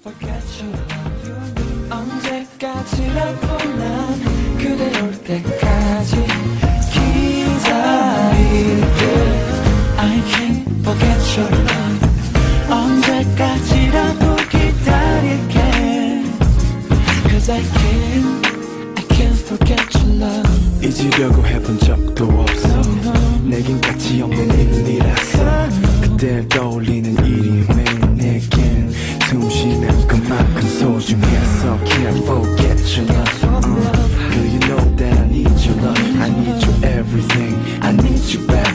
forget your love. 언제까지라도 난 그대 올 때까지 기다릴게. I can't forget your love. 언제까지라도 기다릴게. Cause I can't forget your love. 잊으려고 해본 적도 없어. 내겐 가치 없는 일이라서 그댈 떠올리는 일이 매일 내겐 숨쉬는 것만큼 소중해서 Can't forget your love. Girl, you know that I need your love. I need you everything. I need you back.